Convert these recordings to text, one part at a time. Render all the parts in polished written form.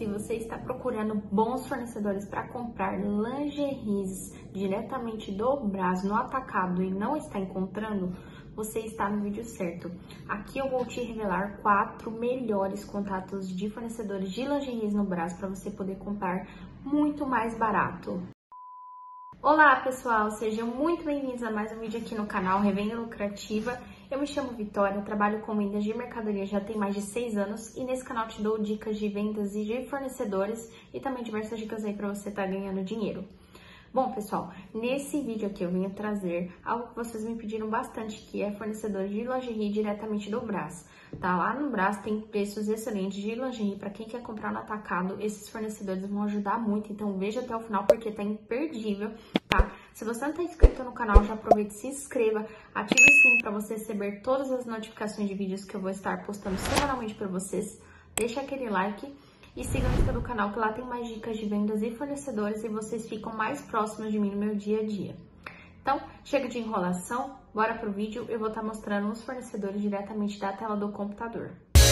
Se você está procurando bons fornecedores para comprar lingeries diretamente do Brás no atacado e não está encontrando, você está no vídeo certo. Aqui eu vou te revelar 4 melhores contatos de fornecedores de lingeries no Brás para você poder comprar muito mais barato. Olá pessoal, sejam muito bem-vindos a mais um vídeo aqui no canal Revenda Lucrativa. Eu me chamo Vitória, trabalho com vendas de mercadoria já tem mais de 6 anos e nesse canal te dou dicas de vendas e de fornecedores e também diversas dicas aí para você estar ganhando dinheiro. Bom pessoal, nesse vídeo aqui eu vim trazer algo que vocês me pediram bastante, que é fornecedor de lingerie diretamente do Brás. Tá? Lá no Brás tem preços excelentes de lingerie, para quem quer comprar no atacado, esses fornecedores vão ajudar muito, então veja até o final porque tá imperdível, tá? Se você não tá inscrito no canal, já aproveita e se inscreva, ative o sininho para você receber todas as notificações de vídeos que eu vou estar postando semanalmente para vocês, deixa aquele like e siga no Insta do canal, que lá tem mais dicas de vendas e fornecedores e vocês ficam mais próximos de mim no meu dia a dia. Então, chega de enrolação, bora pro vídeo, eu vou estar mostrando os fornecedores diretamente da tela do computador.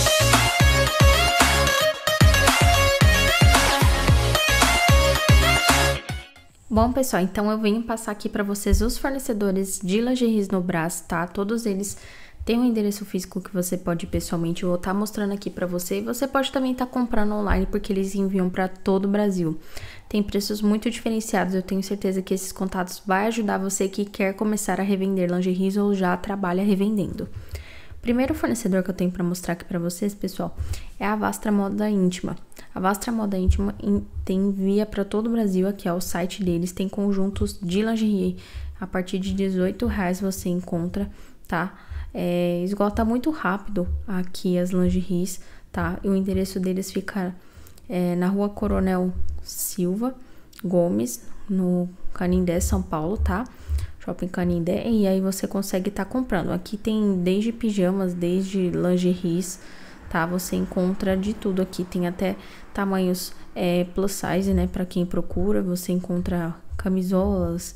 Bom, pessoal, então eu venho passar aqui para vocês os fornecedores de lingeries no Brás, tá? Todos eles têm um endereço físico que você pode ir pessoalmente, eu vou estar mostrando aqui para você. E você pode também estar comprando online, porque eles enviam para todo o Brasil. Tem preços muito diferenciados, eu tenho certeza que esses contatos vai ajudar você que quer começar a revender lingeries ou já trabalha revendendo. O primeiro fornecedor que eu tenho para mostrar aqui para vocês, pessoal, é a Vastra Moda Íntima. A Vastra Moda Íntima envia para todo o Brasil, aqui é o site deles, tem conjuntos de lingerie. A partir de R$18 você encontra, tá? Esgota muito rápido aqui as lingeries, tá? E o endereço deles fica na Rua Coronel Silva Gomes, no Canindé, São Paulo, tá? Shopping Canindé, e aí você consegue estar comprando. Aqui tem desde pijamas, desde lingeries, tá? Você encontra de tudo aqui, tem até tamanhos plus size, né? Pra quem procura, você encontra camisolas,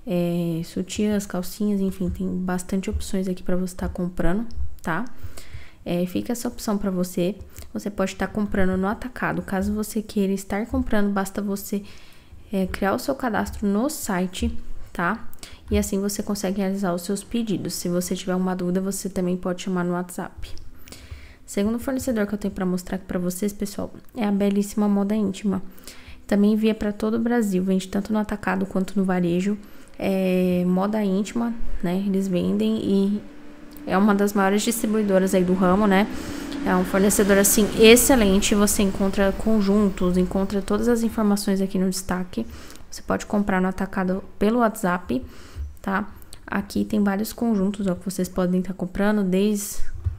sutiãs, calcinhas, enfim, tem bastante opções aqui para você estar comprando, tá? Fica essa opção para você. Você pode estar comprando no atacado. Caso você queira estar comprando, basta você criar o seu cadastro no site, tá? E assim você consegue realizar os seus pedidos. Se você tiver uma dúvida, você também pode chamar no WhatsApp. Segundo fornecedor que eu tenho para mostrar aqui para vocês, pessoal, é a Belíssima Moda Íntima. Também envia para todo o Brasil, vende tanto no atacado quanto no varejo. Moda íntima, né? Eles vendem e é uma das maiores distribuidoras aí do ramo, né? É um fornecedor, assim, excelente. Você encontra conjuntos, encontra todas as informações aqui no destaque. Você pode comprar no atacado pelo WhatsApp, tá? Aqui tem vários conjuntos, ó, que vocês podem estar comprando, desde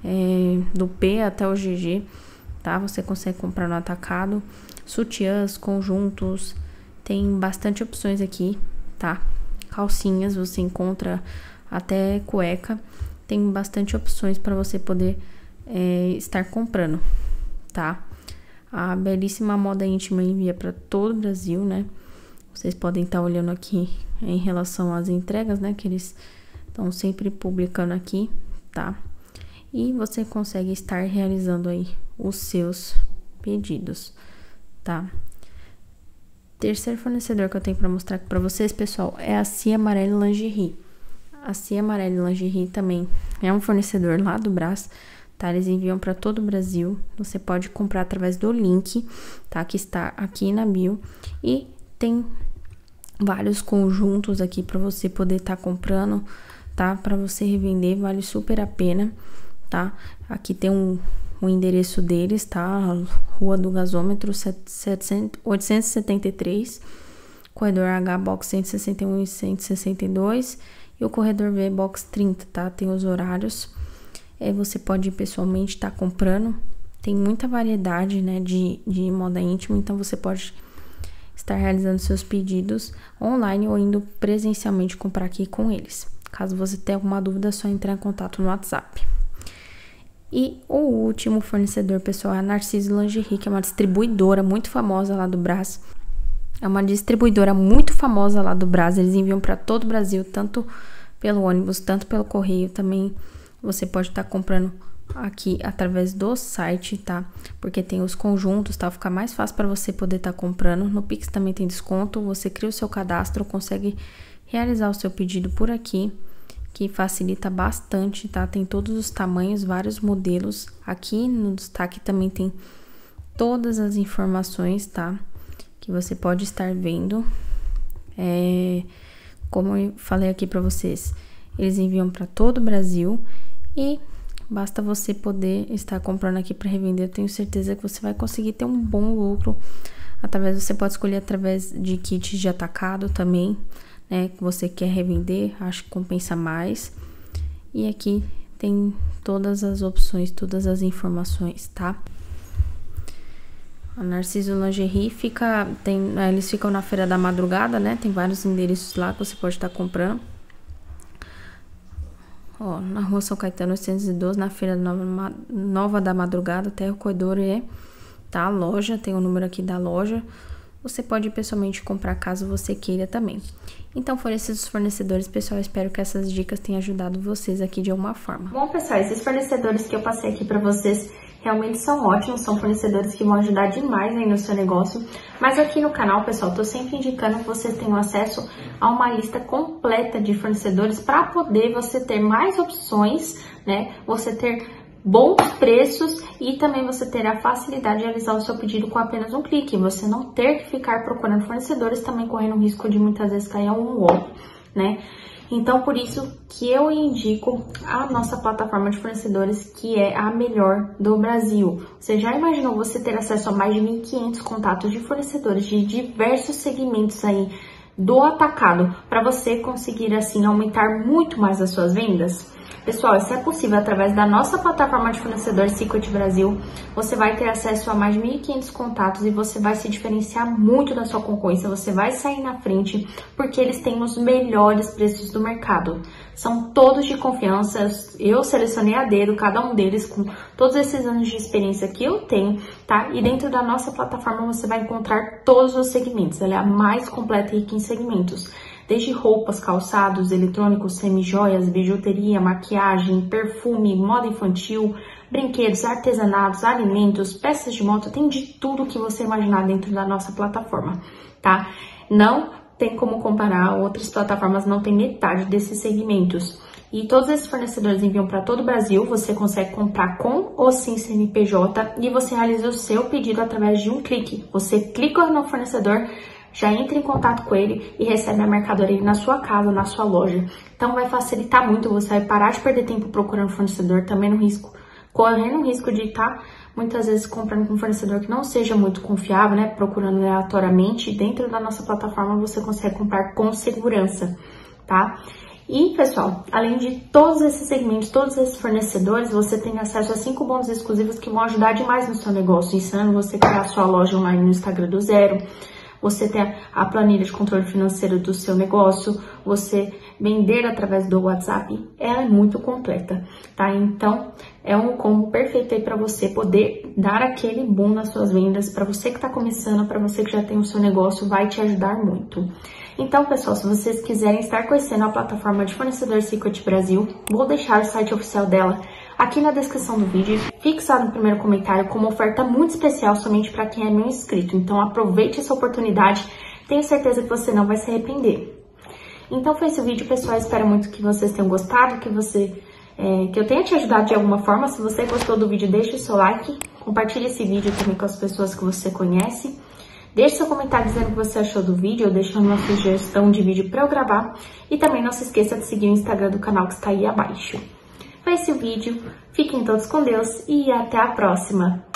do P até o GG, tá? Você consegue comprar no atacado. Sutiãs, conjuntos, tem bastante opções aqui, tá? Calcinhas, você encontra até cueca. Tem bastante opções para você poder estar comprando, tá? A Belíssima Moda Íntima envia para todo o Brasil, né? Vocês podem estar olhando aqui em relação às entregas, né? Que eles estão sempre publicando aqui, tá? E você consegue estar realizando aí os seus pedidos, tá? Terceiro fornecedor que eu tenho para mostrar aqui para vocês, pessoal, é a Cia Amarelli Lingerie. A Cia Amarelli Lingerie também é um fornecedor lá do Brás, tá? Eles enviam para todo o Brasil. Você pode comprar através do link, tá? Que está aqui na bio. E tem vários conjuntos aqui para você poder estar comprando, tá? Para você revender, vale super a pena, tá? Aqui tem o endereço deles, tá? Rua do Gasômetro 873, corredor H, box 161 e 162 e o corredor V, box 30, tá? Tem os horários. Você pode ir pessoalmente estar comprando. Tem muita variedade, né, de moda íntima, então você pode estar realizando seus pedidos online ou indo presencialmente comprar aqui com eles. Caso você tenha alguma dúvida, é só entrar em contato no WhatsApp. E o último fornecedor, pessoal, é a Narciso Lingerie, que é uma distribuidora muito famosa lá do Brás. É uma distribuidora muito famosa lá do Brás. Eles enviam para todo o Brasil, tanto pelo ônibus, tanto pelo correio. Também você pode estar comprando aqui através do site, tá? Porque tem os conjuntos, tá? Fica mais fácil para você poder estar comprando. No Pix também tem desconto, você cria o seu cadastro, consegue realizar o seu pedido por aqui, que facilita bastante, tá? Tem todos os tamanhos, vários modelos. Aqui no destaque também tem todas as informações, tá? Que você pode estar vendo. Como eu falei aqui para vocês, eles enviam para todo o Brasil e basta você poder estar comprando aqui para revender. Eu tenho certeza que você vai conseguir ter um bom lucro. Você pode escolher através de kits de atacado também, né? Que você quer revender, acho que compensa mais. E aqui tem todas as opções, todas as informações, tá? A Narciso Lingerie eles ficam na Feira da Madrugada, né? Tem vários endereços lá que você pode estar comprando. Ó, na Rua São Caetano 812, na Feira Nova da Madrugada, até o corredor tá a loja, tem o número aqui da loja. Você pode ir pessoalmente comprar caso você queira também. Então foram esses os fornecedores, pessoal. Espero que essas dicas tenham ajudado vocês aqui de alguma forma. Bom, pessoal, esses fornecedores que eu passei aqui para vocês realmente são ótimos, são fornecedores que vão ajudar demais aí no seu negócio. Mas aqui no canal, pessoal, tô sempre indicando que vocês tenham acesso a uma lista completa de fornecedores para poder você ter mais opções, né? Você ter bons preços e também você ter a facilidade de realizar o seu pedido com apenas um clique. Você não ter que ficar procurando fornecedores, também correndo o risco de muitas vezes cair um golpe, né? Então, por isso que eu indico a nossa plataforma de fornecedores, que é a melhor do Brasil. Você já imaginou você ter acesso a mais de 1.500 contatos de fornecedores de diversos segmentos aí do atacado, para você conseguir, assim, aumentar muito mais as suas vendas? Pessoal, isso é possível através da nossa plataforma de fornecedores Secret Brasil. Você vai ter acesso a mais de 1.500 contatos e você vai se diferenciar muito da sua concorrência. Você vai sair na frente porque eles têm os melhores preços do mercado. São todos de confiança. Eu selecionei a dedo cada um deles com todos esses anos de experiência que eu tenho, tá? E dentro da nossa plataforma você vai encontrar todos os segmentos. Ela é a mais completa e rica em segmentos. Desde roupas, calçados, eletrônicos, semijoias, bijuteria, maquiagem, perfume, moda infantil, brinquedos, artesanatos, alimentos, peças de moto, tem de tudo que você imaginar dentro da nossa plataforma, tá? Não tem como comparar, outras plataformas não tem metade desses segmentos. E todos esses fornecedores enviam para todo o Brasil, você consegue comprar com ou sem CNPJ e você realiza o seu pedido através de um clique. Você clica no fornecedor, já entra em contato com ele e recebe a mercadoria na sua casa, na sua loja. Então vai facilitar muito, você vai parar de perder tempo procurando fornecedor, também correndo o risco de estar muitas vezes comprando com um fornecedor que não seja muito confiável, né? Procurando aleatoriamente. Dentro da nossa plataforma você consegue comprar com segurança, tá? E, pessoal, além de todos esses segmentos, todos esses fornecedores, você tem acesso a 5 bônus exclusivos que vão ajudar demais no seu negócio, ensinando você a criar a sua loja online no Instagram do zero. Você ter a planilha de controle financeiro do seu negócio, você vender através do WhatsApp, ela é muito completa, tá? Então, é um combo perfeito aí para você poder dar aquele boom nas suas vendas. Para você que está começando, para você que já tem o seu negócio, vai te ajudar muito. Então, pessoal, se vocês quiserem estar conhecendo a plataforma de fornecedor Secret Brasil, vou deixar o site oficial dela aqui na descrição do vídeo, fixado no primeiro comentário, com uma oferta muito especial somente para quem é meu inscrito. Então aproveite essa oportunidade, tenho certeza que você não vai se arrepender. Então foi esse o vídeo, pessoal, espero muito que vocês tenham gostado, que eu tenha te ajudado de alguma forma. Se você gostou do vídeo, deixe o seu like, compartilhe esse vídeo também com as pessoas que você conhece. Deixe seu comentário dizendo o que você achou do vídeo, ou deixando uma sugestão de vídeo para eu gravar. E também não se esqueça de seguir o Instagram do canal que está aí abaixo. Foi esse o vídeo, fiquem todos com Deus e até a próxima!